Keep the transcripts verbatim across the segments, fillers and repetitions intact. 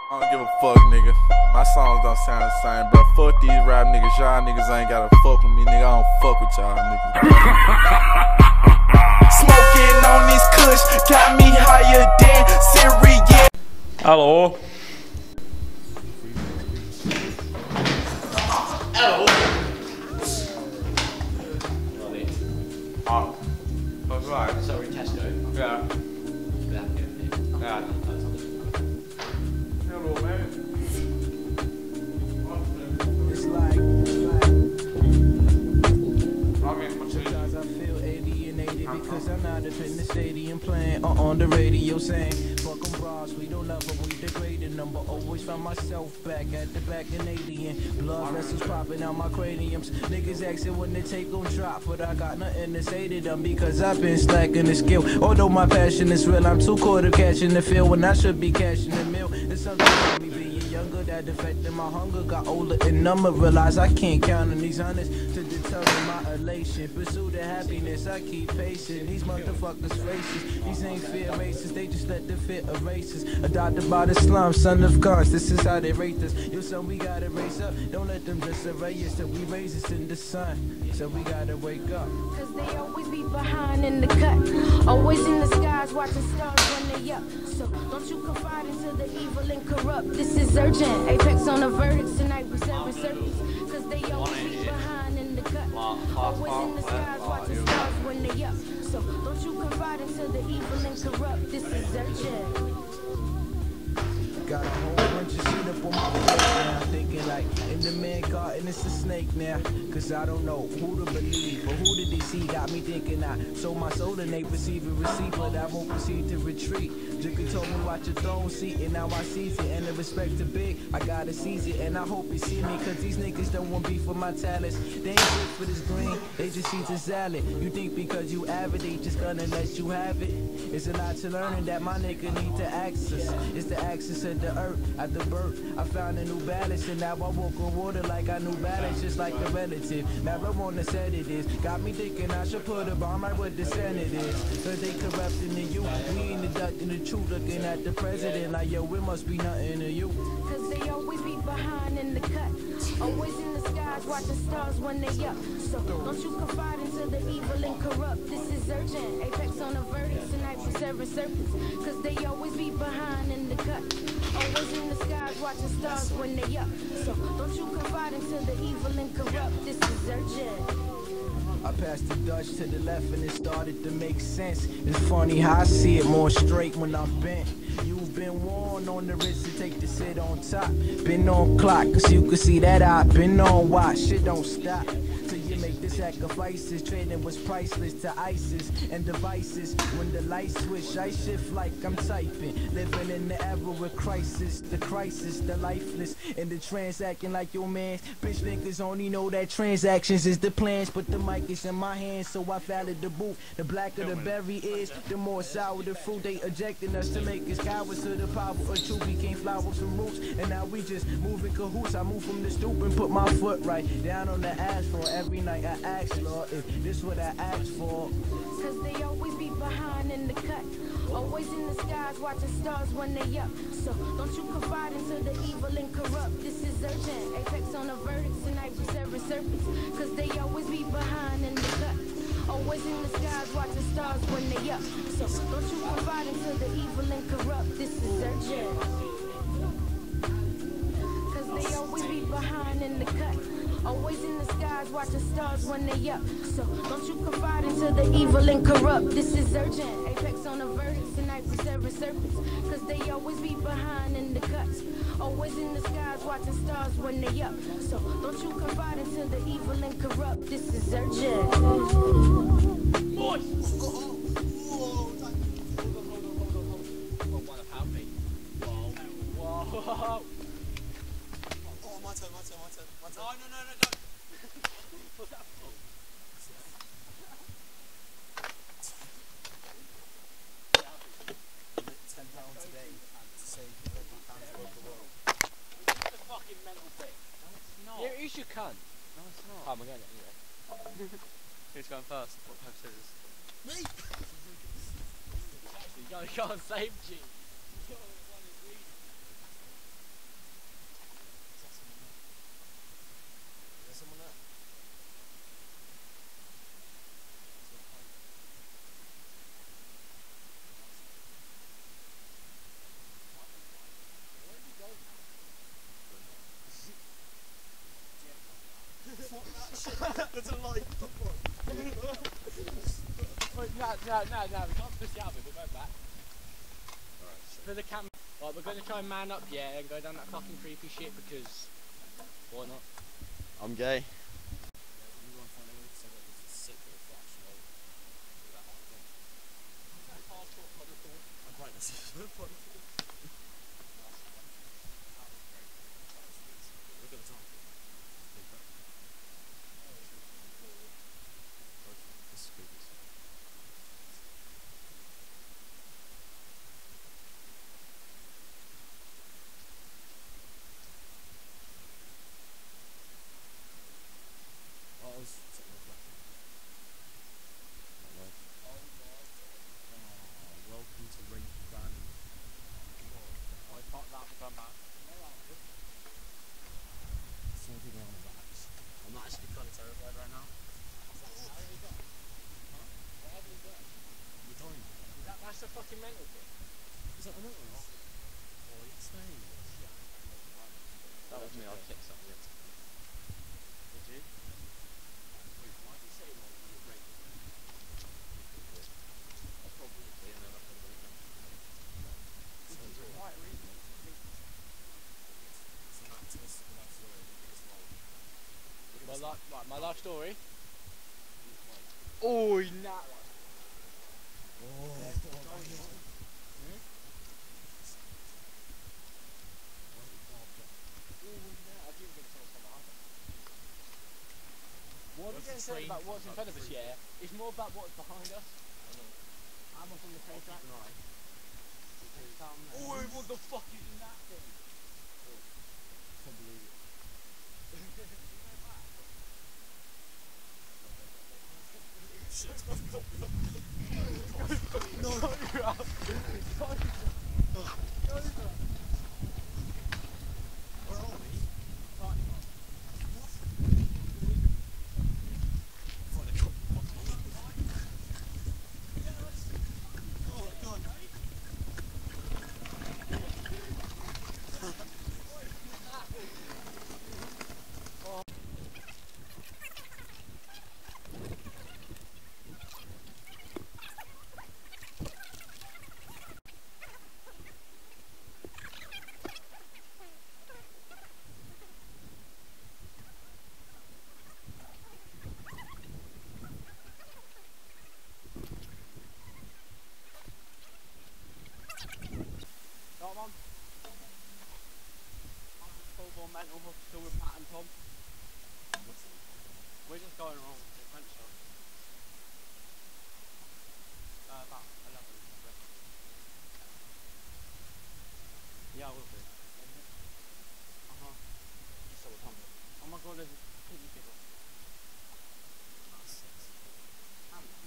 I don't give a fuck, nigga. My songs don't sound the same, but fuck these rap niggas. Y'all niggas ain't gotta fuck with me, nigga. I don't fuck with y'all niggas. Smoking on this kush got me higher than Syria. Hello. Hello. Oh, that's right. Sorry, Tesco. Yeah. Yeah. Yeah. Hello, man. It's like, like I mean, what's your sometimes I feel alienated because I'm not up in the stadium playing or on the radio saying fuck 'em bras, we don't love them, we degrading them, but always find myself back at the back in alien blood vessels popping out my craniums. Niggas asking when the tape gon' drop, but I got nothing to say to them because I've been slacking the skill. Although my passion is real, I'm too caught up catching the feel when I should be cashing the meal. There's something about me being younger that affected my hunger. Got older and number, realize I can't count on these hundreds to determine my elation. Pursue the happiness, I keep pacing. These motherfuckers racist, these ain't fear races, they just let the fear erase us. Adopted by the slum, son of guns, this is how they rate us. Yo son, we gotta raise up, don't let them just array us till we raise us in the sun. So we gotta wake up. Cause they always be behind in the cut, always in the skies watching stars when they up. So don't you confide into the evil and corrupt. This is urgent, apex on the verdicts tonight with seven serpents. Cause they always be behind in the cut, always in the skies watching stars when they up. So don't you confide into the evil and corrupt. This is urgent. Got a whole bunch of shit up on my plate now, thinking like, in the man garden it's a snake now. Cause I don't know who to believe, but who did they see? Got me thinking I sold my soul and they receive and receive, but I won't proceed to retreat. Jigga told me watch your throne seat, and now I seize it. And the respect to big, I gotta seize it. And I hope you see me, cause these niggas don't want beef for my talents. They ain't good for this green, they just eat the salad. You think because you avid, they just gonna let you have it? It's a lot to learn, and that my nigga need to access. It's the access of the earth. At the birth, I found a new balance, and now I walk on water like I knew balance, just like a relative. Marijuana said it is, got me thinking I should put a bomb right where the Senate is. Cause they corrupting the youth, we ain't deducting the truth, looking at the president like, yo, it must be nothing to you. Cause they always be behind in the cut, always in the skies watching stars when they up. So don't you confide into the evil and corrupt. This is urgent, apex on the verdicts tonight with seven serpents. Cause they always be behind in the cut, always in the skies watching stars when they up. So don't you confide into the evil and corrupt. This is urgent. I passed the Dutch to the left and it started to make sense. It's funny how I see it more straight when I'm bent. You've been warned on the wrist to take the sit on top. Been on clock, cause you can see that I've been on watch. Shit don't stop till you make the sacrifices. Trading was priceless to ISIS and devices. When the lights switch, I shift like I'm typing. Living in the era with crisis, the crisis, the lifeless, and the transacting like your man. Bitch niggas only know that transactions is the plans, but the mic is in my hands, so I followed the boot. The blacker the berry is, the more sour the fruit. They ejecting us to make us cowards to the power of truth. We came flowers from roots, and now we just moving cahoots. I move from the stoop and put my foot right down on the asphalt. Every night I ask, Lord, if this what I asked for. Cause they always be behind in the cut, always in the skies watching stars when they up. So don't you confide into the evil and corrupt. This is urgent, apex on the verdicts tonight with seven serpents. Cause they always be behind in the cut, always in the skies watching stars when they up. So don't you confide into the evil and corrupt. This is urgent. Cause they always be behind in the cut, always in the skies watching stars when they up. So don't you confide into the evil and corrupt. This is urgent, apex on the verdicts tonight with seven serpents. Cause they always be behind in the cuts, always in the skies watching stars when they up. So don't you confide into the evil and corrupt. This is urgent. Whoa. Oh, my turn, my turn, my turn, my turn. Oh, no, no, no, no. What's that for? ten pounds today to save eleven pounds worth of world. That's a fucking mental thing. No, it's not. Yeah, you should can. No, it's not. Oh, I'm getting it anyway. Who's going first? What type of scissors? Me! You can't save G. no, no, no, we can't push out of it, we're going back. Alright, so. For the camera. Right, we're going to try and man up, yeah, and go down that fucking creepy shit because. Why not? I'm gay. That's a fucking mental thing. Is that the mental one? Oh, yes, mate. That was me, I kicked something. Did you? Wait, why did you say like you were raped? I probably did, and then I probably didn't. So it's the right reason. It's an activist for that story. It's like... My, li right, my life story. Oh, nah. Oh, what we're going to say about what's in front of us, yeah, is more about what's behind us. I'm up on the train track. Oh, what the fuck is in that thing? probably... No, you're out. Where are we? Fulbourne mental hospital with Matt and Tom. We're just going along with the adventure. Uh, about eleven. Yeah, I will do. Uh huh. You saw it, Tom. Oh my god, there's a piggy pickle. That's sexy. How many?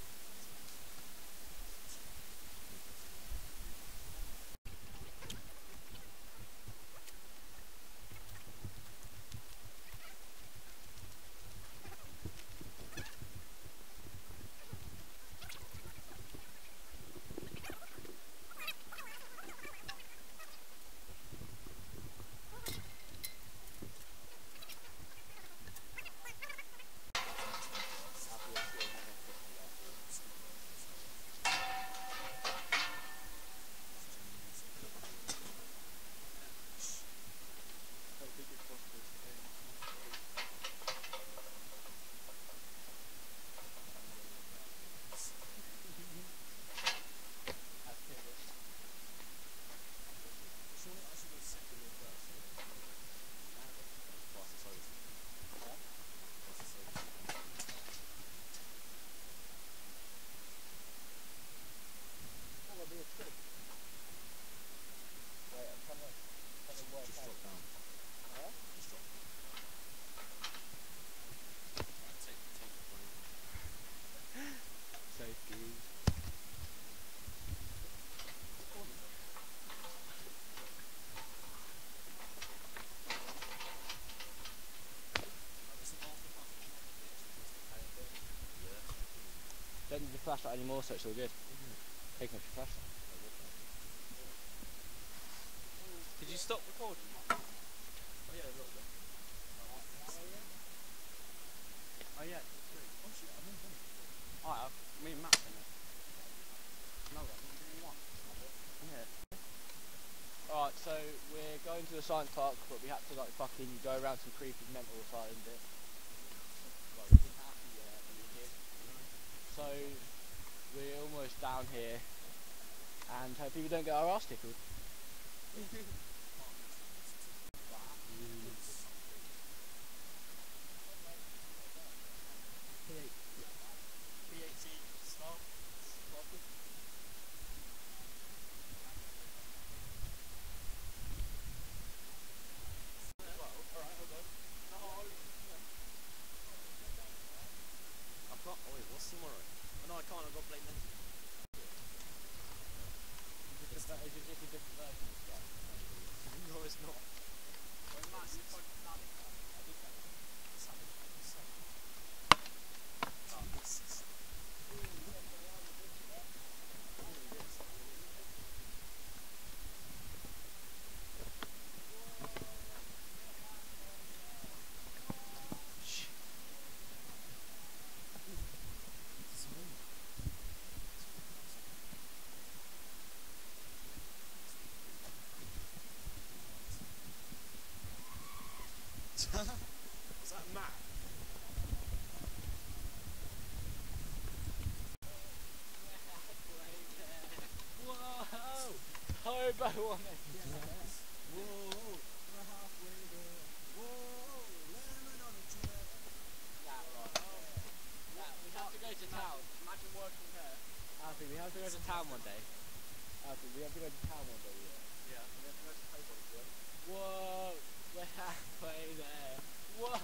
Don't need the flashlight anymore, so it's all good. Mm-hmm. Taking off your flashlight. Did you stop recording? Oh yeah, a little bit. Oh yeah. Oh shit, I'm in. Alright, me and Matt in it. No, I think you're doing one. Yeah. Alright, so we're going to the science park, but we had to like fucking go around some creepy mental asylum bit. Well, we didn't have to yet, but we did. So we're almost down here, and hopefully we don't get our ass tickled. What's tomorrow? Oh, no, I can't. I've got Blake Mental. It's a different version of stuff. No, it's not. Was that Matt? Whoa! Hobo on it! Whoa, we're halfway there. Whoa, lemon on a chair. That right. That, we have to go to town. Imagine working there. Alfie, we have to go to town one day. Alfie, we have to go to town one day, yeah. Yeah, we have to go to Fulbourne, yeah. Whoa! We're halfway there. Whoa!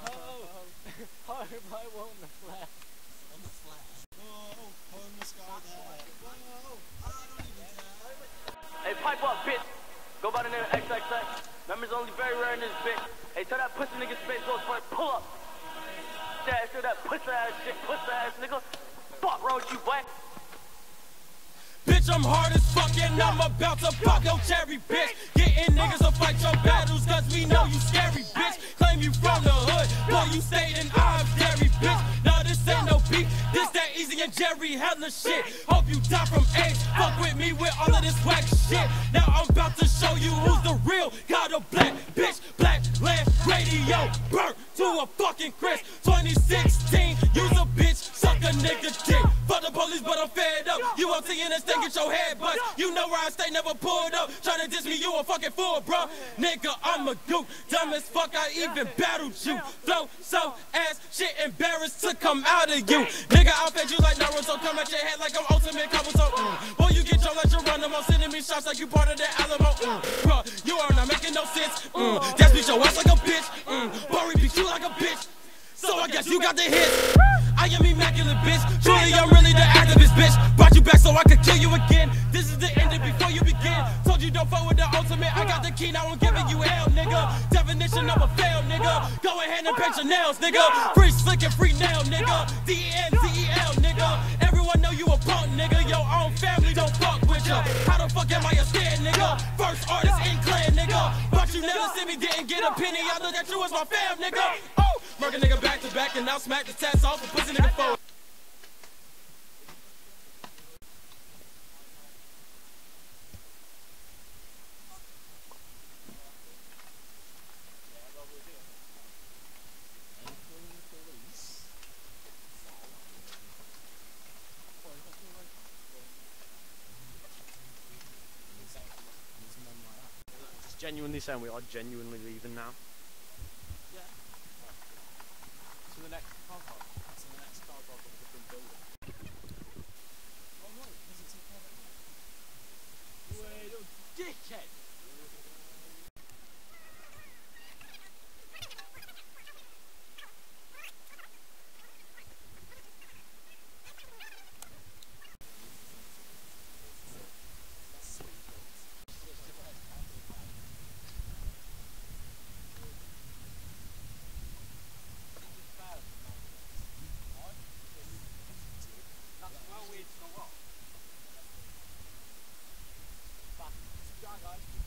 Hobo on the flat. On the flat. Whoa, homeless guy there. Whoa, I don't even care. Hey, pipe up, bitch. Go by the name of X X X. Members only very rare in this bitch. Hey, tell that pussy nigga space goes for pull up. Yeah, show that pussy ass shit, pussy ass nigga. Fuck wrong with you, boy. Bitch, I'm hard as fuck and I'm about to pop your cherry, bitch. Getting niggas to fight your battles cause we know you scary, bitch. Claim you from the hood, boy, you stayed in I'm dairy, bitch. Nah, this ain't no beef, this that Easy and Jerry hella shit. Hope you die from AIDS, fuck with me with all of this whack shit. Now I'm about to show you who's the real God of black, bitch. Black Land Radio, burnt to a fucking crisp. twenty sixteen, use a bitch, suck a nigga dick. Fuck the police, but I'm fed up. You won't see in this thing, get your head bust. You know where I stay, never pulled up. Tryna diss me, you a fucking fool, bro. Nigga, I'm a goop. Dumb as fuck, I even battled you. Flow so ass, shit embarrassed to come out of you. Nigga, I'll fed you like Naruto, come at your head like I'm ultimate couple, so mm. Boy, you get your like Geronimo, sending me shots like you part of that Alamo, mm. Bro, you are not making no sense, mm. Just beat your ass like a bitch, mm. Boy, beat you like a bitch. So I guess you got the hits. I am immaculate, bitch. Truly, I'm really the activist, bitch. Brought you back so I could kill you again. This is the ending before you begin. Told you don't fuck with the ultimate. I got the key, now I'm giving you hell, nigga. Definition of a fail, nigga. Go ahead and paint your nails, nigga. Free slick and free nail, nigga. D E N D E L, nigga. Everyone know you a punk, nigga. Your own family don't fuck with ya. How the fuck am I a stand, nigga? First artist in clan, nigga. But you never see me, didn't get a penny. I look at you as my fam, nigga. Oh, murk a nigga back to back and now smack the tats off and pussy nigga forward. Genuinely saying we are genuinely leaving now. Yeah. To the next car park. To the next car park of a different building. Oh no, because it's a private. Wait, oh, dickhead! Guys.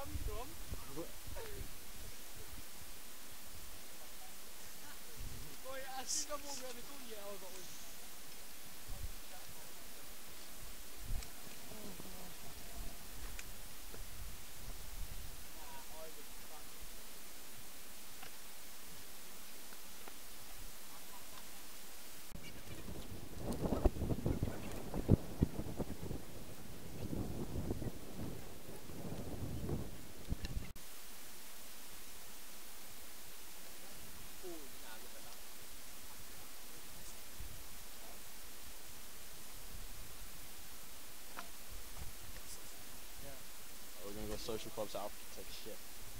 coming from? Boy, as soon as I'm walking around the corner, yeah, I got one. Social clubs out to take a shit.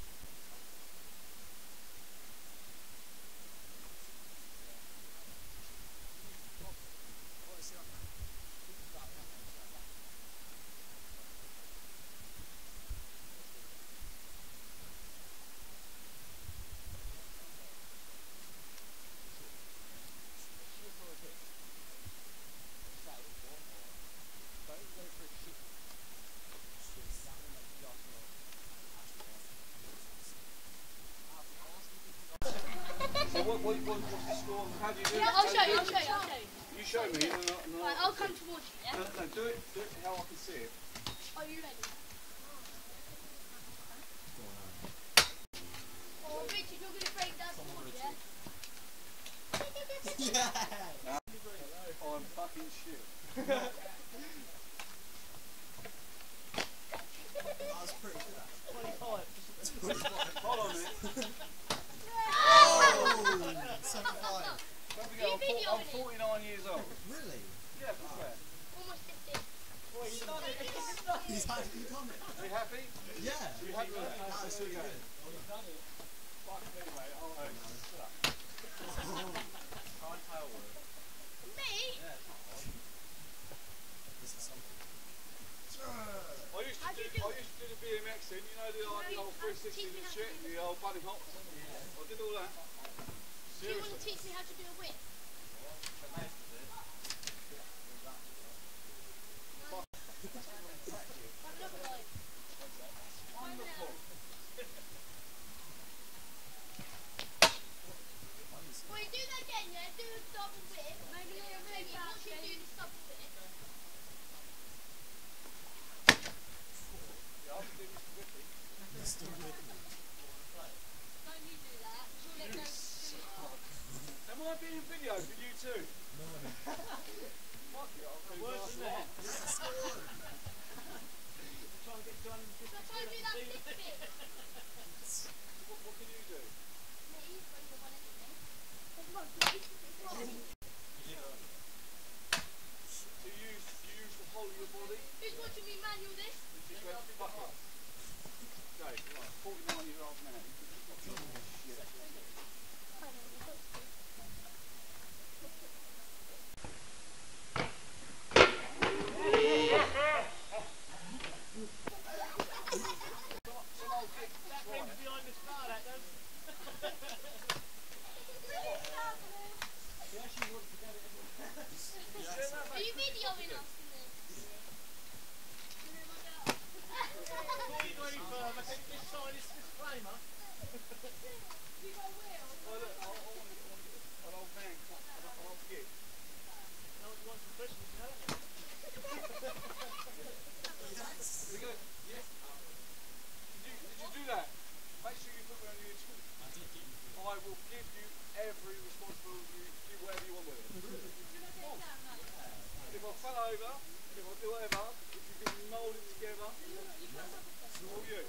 What, what, what, what's the score? How do you do it? Yeah, I'll show you, I'll show you, I'll show you. You show me, and I'll, and I'll, Right, I'll come towards you, yeah? no, no, do it, do it how I can see it. Are you ready? Oh, Richard, you're going to break that board, yeah? Yeah! I'm fucking shit. That was pretty good. twenty-five. Hold on a minute. seventy-five. Don't forget, I'm, four, I'm forty-nine years old. Really? Yeah, what's that? Almost fifty. Boy, he's done it. He's actually done it. Are you happy? Yeah. You happy with that? That was really good. He's done it. Fuck me, mate. Oh, no. Can't tell. Me? This is something. I used to do, I used to do the B M X thing, you know, the, like, the old three sixties and shit, the old bunny hops. I did all that. Do you want to teach me how to do a whip? What look like? Wonderful. Boy, do that again, yeah? Do a double whip. Maybe you're maybe once you do this double whip. Yeah, I'll do this whipping. Mister Whitney. Don't you do that. You'll let go. Am I being video for you too? No. Fuck it, I'll do Worse last than one. that. Yes, go on. Try and get two hundred fifty So try and do that six bit. What, what can you do? Me, but you want anything. Come on, please. Do you use, do you use the whole of your body? Who's watching me manual this? You just went, fuck it. Okay, right, forty-nine year old man. Shit. That rings behind the star, that does. He actually wants to get it. Are you videoing us in this? Before you go any further, can you just sign this disclaimer? You got a wheel? Oh look, I, I want to get an old man, an old gig. No one wants some Christmas, you know that? Here we go. Yes. Did you, did you do that? Make sure you put me on YouTube. I did give you. I will give you every responsibility. You do whatever you want with it. If I fell over, if I do whatever, if you can mould it together, it's all you.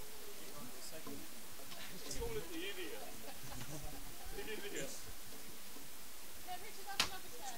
Call it the idiot. The idiot. No, Richard, that's another turn.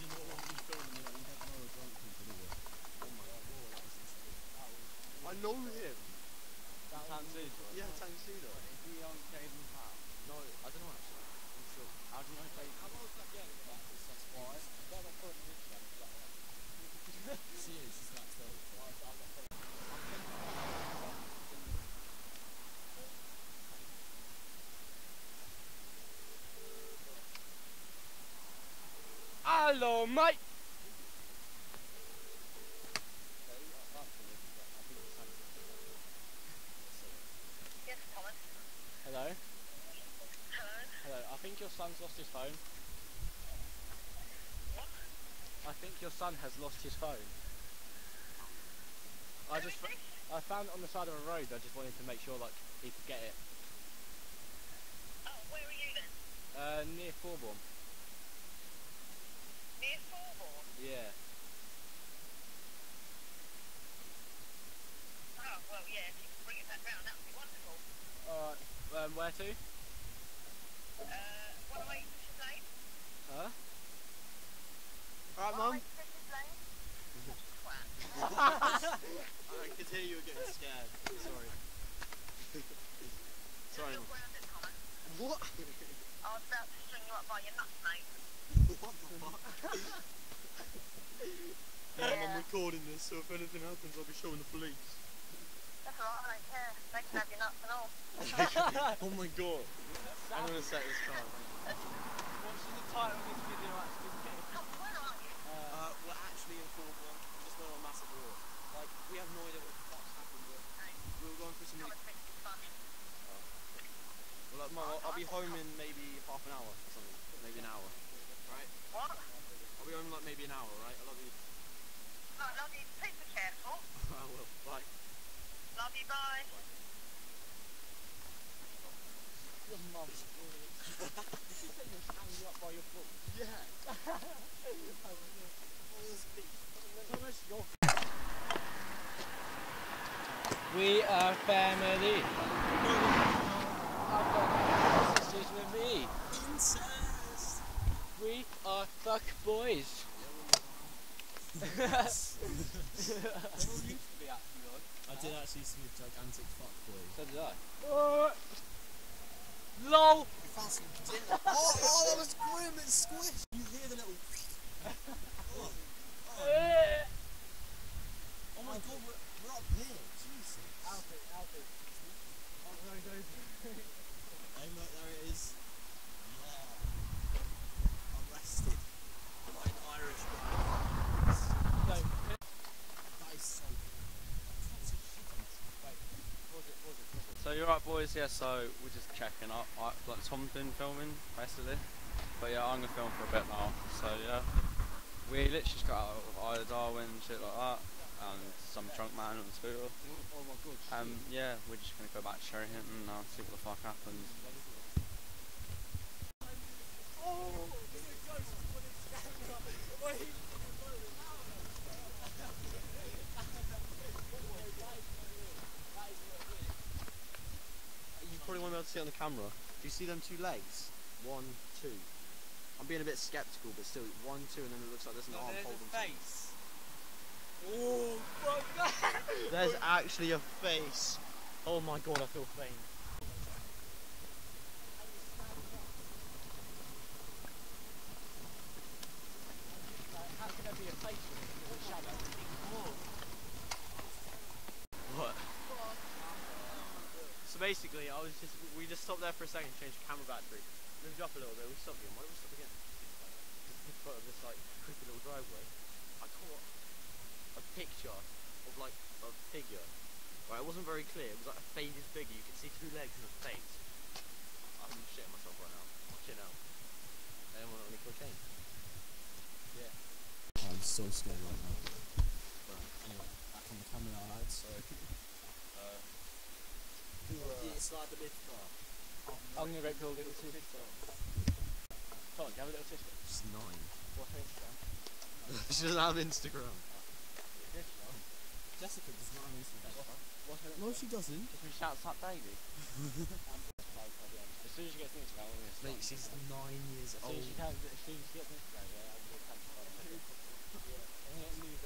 you not want me filming you? Like, you don't know a drunk people, do you? Oh my god, that was insane. That was... I know him. That Tanzania? Yeah, Tanzania. Is he on Jaden Power? No, I don't know actually. I'm sure. How do you know Jaden? How old is that girl? That is that's why. They're not putting him in there. She is, she's that still. Why is that not putting Hello, mate. Yes, Thomas. Hello. Hello. Hello. I think your son's lost his phone. What? I think your son has lost his phone. I just Who is I found it on the side of a road. I just wanted to make sure like he could get it. Oh, where are you then? Uh, near Fulbourne. Near Fulbourne? Yeah. Oh, well, yeah, if you can bring it back round, that would be wonderful. Alright. Um, where to? Uh, one oh eight Fisher's Lane? Huh? Alright, one oh Mum. eight Fisher's Lane? Twat. I could hear you were getting scared. Sorry. Sorry. You're grounded, Thomas. What? I was about to string you up by your nuts, mate. What the fuck? Yeah, Yeah. I'm recording this, so if anything happens, I'll be showing the police. That's alright, I don't care. They can have your nuts and all. Oh my god. I'm gonna set this car. What's the title of this video actually? Tom, where are you? Uh, we're actually in Fulbourne, just going on a massive war. Like, we have no idea what the fuck's happened, but Hey, we were going through some really... Thomas thinks it's funny. Well, like, Mum, I'll, I'll be home in maybe half an hour or something. Maybe an hour. Right? What? I'll be home in like maybe an hour, right? I love you. No, love you. Please be careful. I will. Bye. Love you, bye. Your mum. Did you say you hang you up by your foot? Yeah. Thomas, you're... We are family. I've got sisters with me. Incest! We are fuck boys. I did actually see a gigantic fuckboy. So did I. Uh, LOL! You fancy dinner? Oh, oh, that was grim, it squished! You hear the little... Oh, oh. Oh my god, we're, we're up here, Jesus. Alfie, Alfie. Oh, no, no. Hey look, there it is. Yeah. Arrested by an Irish guy. No. That is so cool. Wait, pause it, pause it, pause it. So you're right, boys. Yeah. So we're just checking up. I, like Tom's been filming basically, but yeah, I'm gonna film for a bit now. So yeah, we literally just got out of Ida Darwin, shit like that, and some drunk man on the scooter. Oh my god. Um, yeah, we're just gonna go back to Cherry Hinton now, see what the fuck happens. You probably won't be able to see it on the camera. Do you see them two legs? One, two. I'm being a bit skeptical, but still, one, two, and then it looks like there's an arm holding face. Oh, fuck that! There's actually a face. Oh my god, I feel faint. How can there be a face with a shadow? What? So basically, I was just we just stopped there for a second, changed the camera battery, moved up a little bit. We stopped again. Why did we stop again? Just in front of this like creepy little driveway. I caught a picture of like a figure. Right, it wasn't very clear. It was like a faded figure. You could see two legs and a face. I'm shitting myself right now. Watch it now. Anyone got any cocaine? Yeah. I'm so scared right now. Right. Anyway, back on the camera now, lads. So. Uh. It's like the big car. I'm gonna go build a little sister. Tom, do you have a little sister? She's nine. What's her Instagram? She doesn't have Instagram. Jessica does not have Instagram. What's her No, she doesn't. Just when she shouts that baby. As soon as she gets Instagram, I'm gonna Mate, she's nine years As old. soon as she, can, as soon as she gets Instagram, yeah, I'm gonna cancel her.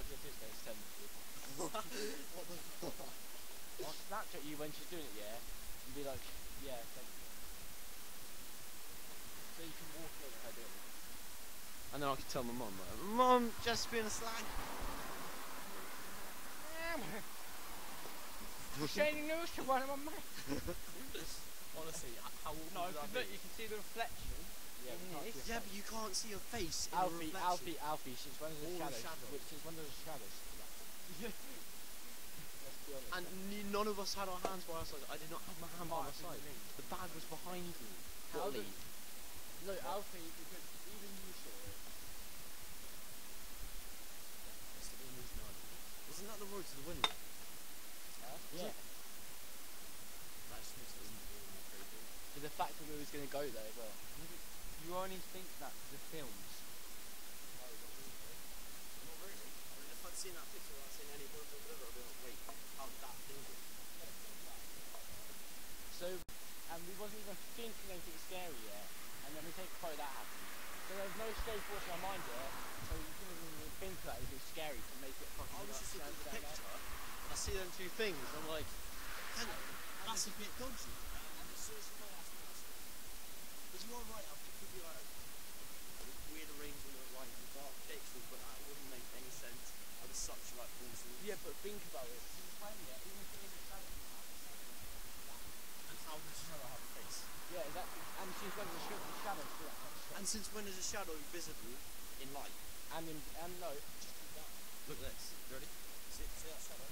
Snapchat this guy, send it to you. What the fuck? I'll Snapchat you when she's doing it, yeah? And be like, yeah, thank you. So you can walk in at her doing it. And then I can tell my mum, like, Mum, just being a slag. Shady news to one of my mates. Honestly, h- how awful No, would that because look, be? you can see the reflection. Yeah, in we can't this. see Yeah, but you can't see your face in the Alfie, reflection. Alfie, Alfie, since when does the All the shadows? shadows. Which since when does the shadows? Let's be honest. And n- none of us had our hands by our side. I did not have my hand by my Mark, side. what do you mean? The bag was behind me. How Fully. did- No, Alfie, because even you saw it. Wasn't that the road to the window? Huh? Yeah. That just makes it really creepy. But the fact that we was going to go there as well. You only think that to the films. Not really. I mean, if I'd seen that picture or I'd seen any photo or whatever, I'd be like, wait, how did that thing go? So, and we wasn't even thinking anything scary yet, and then we take a photo that happened. So there was no scary thoughts in our mind yet, so we couldn't even think that anything scary to make it fucking I was like just looking at the stand out. picture, and I see them two things, and I'm like, hang on, that's a bit dodgy. And as soon as you know that's what I said. But you are right, I think it could be like a weird arrangement of like dark pixels, but that wouldn't make any sense. I was such like balls. Yeah, but think about it. Since when yet, even if it is a shadow, And how does the shadow have a face? yeah, exactly. And since when does the sh- the shadow do that kind of stuff? And since when is a shadow visible in light? And in, and no, just do that. Look at this. You ready? See, see that shadow?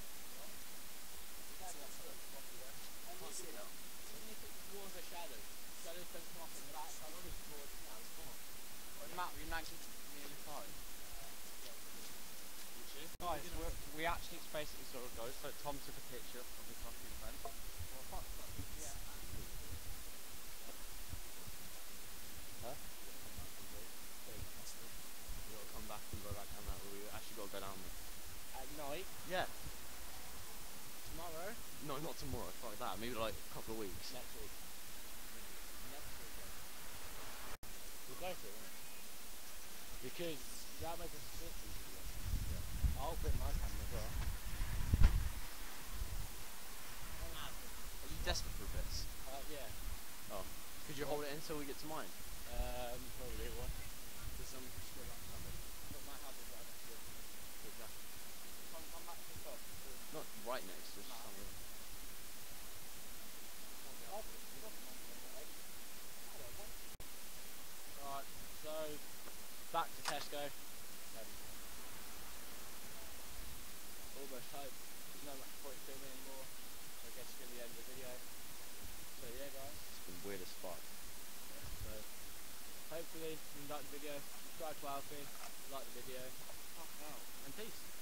And Can't see it now. even if it was a shadow, shadows don't come up in that colour, it's more pronounced. Matt, we nineteen nearly five. Guys, we're, we actually basically sort of go. So Tom took a picture of the fucking event. Well, fuck, fuck, yeah. Huh? We gotta come back and go back down that road. We actually gotta go down there. At night, Yeah. tomorrow, No, not tomorrow. Fuck that. Maybe like a couple of weeks. next week. Next week. We'll go for it, won't we? Because that makes us sit easy. Yeah. I'll bring my camera as well. Are you desperate for this? Uh, yeah. Oh. Could you hold it until we get to mine? Um, probably one. Because um, just go back down there. But my house is right next to it. Exactly. Come, come back to the top. Not right next to us. No. Somewhere. Right, so back to Tesco. Um, almost home. There's no much point filming anymore. So I guess it's going to be the end of the video. So yeah, guys. It's been weird as fuck. So hopefully you like the video. Subscribe to Alfie. Like the video. And peace.